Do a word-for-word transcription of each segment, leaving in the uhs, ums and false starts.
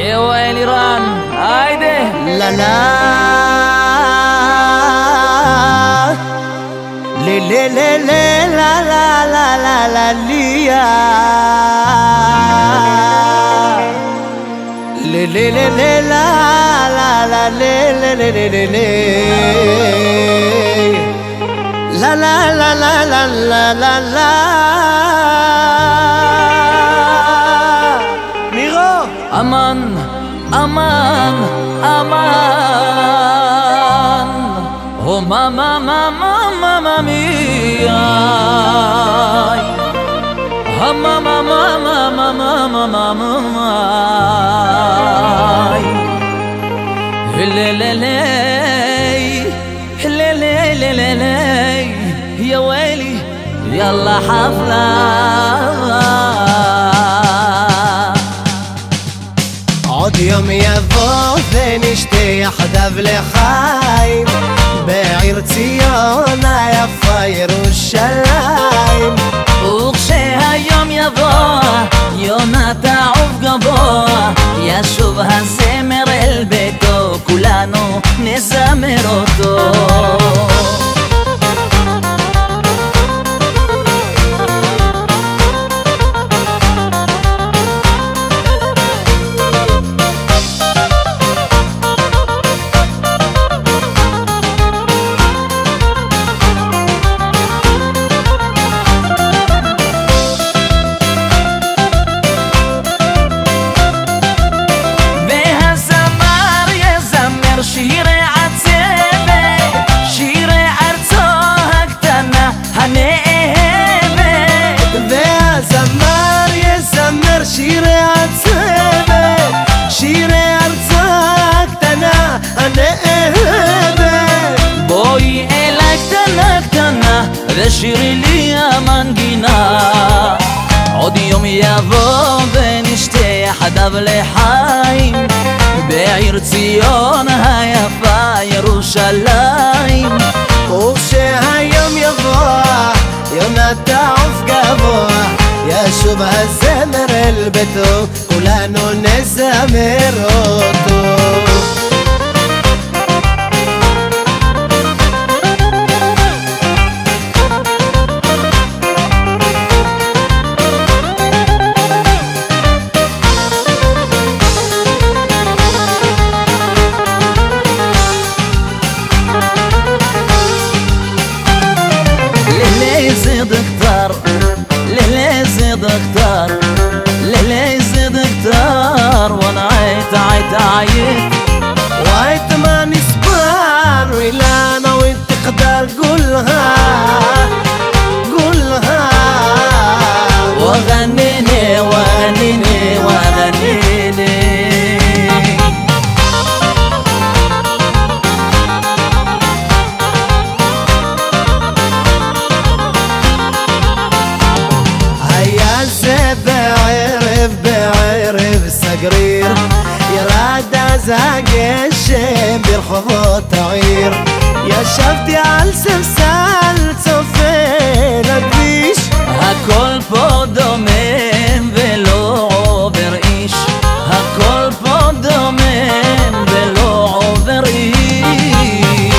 يا ويلي ران هايدي لا لا لي لي لي لي لا لا لا لا لا ليا لي لي لي لي لا لا لا لي لي لي لي لي لا لا لا لا لا لا لا لا ميغو أمان أمان أمان هو ماما ماما ماما ميا ماما ماما ماما ماما ماما هلللي هلللي يا ويلي يلا حفلة עוד יום יבוא ונשתה יחדיו לחיים בעיר ציון היפה ירושלים וכשהיום יבוא יונה תעוף גבוה ישוב הזמר אל ביתו כולנו נזמר אותו בואי אליי קטנה קטנה ושירי לי המנגינה עוד יום יבוא ונשתה יחדיו לחיים בעיר ציון היפה ירושלים וכשהיום יבוא יונה תעוף גבוה ישוב הזמר אל ביתו כולנו נזמר אותו دكتور لليز دكتور وانا عيت عيت عيت وعيت ما نسبان ولا انا وانت تقدر قولها قولها وغنيني وغنيني وغنيني بعرف بعرف سقرير يراد ازهق الشيب برخبوط عير يا شفتي على سلسال צופן הכביש הכל פה דומם ולא עובר איש הכל פה דומם ולא עובר איש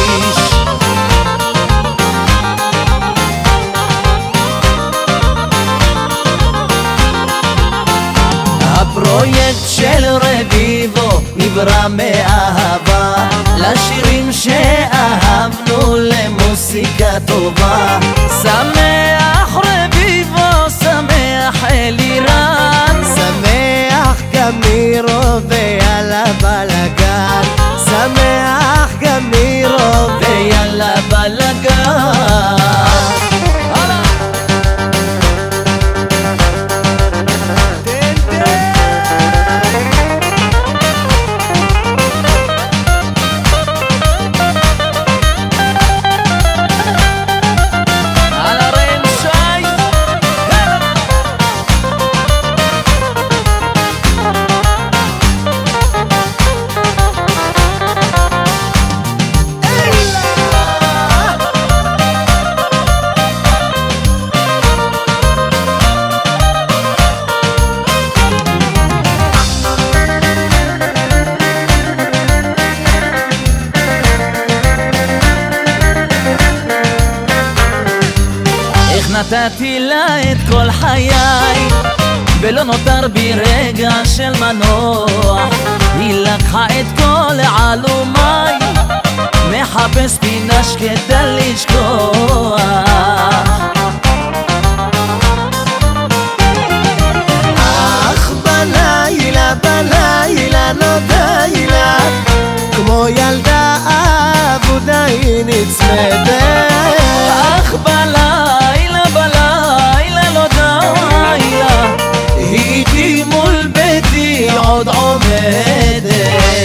הפרויקט של רביבו נברא מאהבה לשירים שאהבנו למוסיקה טובה שמח רביבו שמח אלירן שמח גם מירו ויאללה בלגן שמח גם מירו ויאללה בלגן נתתי לה את כל חיי ולא נותר בי רגע של מנוח. היא לקחה את כל עלומי, מחפש פינה שקטה לשכוח. אך בלילה, בלילה נודע לה, כמו ילדה אבודה היא נצמדת. אך בלילה, בלילה נודע לה, היא איתי מול ביתי עוד עומדת.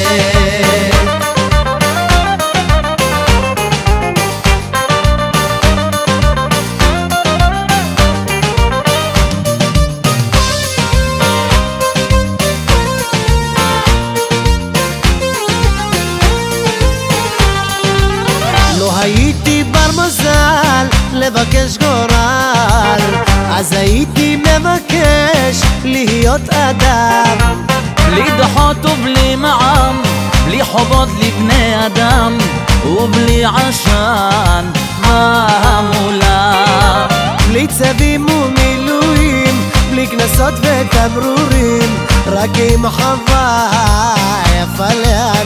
לא הייתי בר מזל לבקש גורל, אז הייתי מבקש להיות אדם. בלי דוחות ובלי מע"מ, בלי חובות לבני אדם, ובלי עשן מהמולה. בלי צווים ומילואים, בלי כנסות ותמרורים, רק עם חווה יפה להגיד.